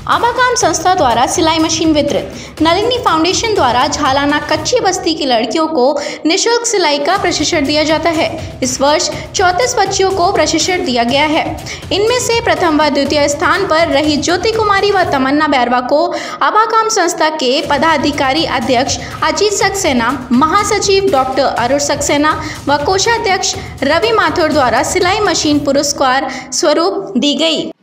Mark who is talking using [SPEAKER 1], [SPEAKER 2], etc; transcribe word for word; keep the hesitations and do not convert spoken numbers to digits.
[SPEAKER 1] आबाकाम संस्था द्वारा सिलाई मशीन वितरित। नलिनी फाउंडेशन द्वारा झालाना कच्ची बस्ती की लड़कियों को निःशुल्क सिलाई का प्रशिक्षण दिया जाता है। इस वर्ष चौंतीस बच्चियों को प्रशिक्षण दिया गया है। इनमें से प्रथम व द्वितीय स्थान पर रही ज्योति कुमारी व तमन्ना बैरवा को आबाकाम संस्था के पदाधिकारी अध्यक्ष अजीत सक्सेना, महासचिव डॉक्टर अरुण सक्सेना व कोषाध्यक्ष रवि माथुर द्वारा सिलाई मशीन पुरस्कार स्वरूप दी गई।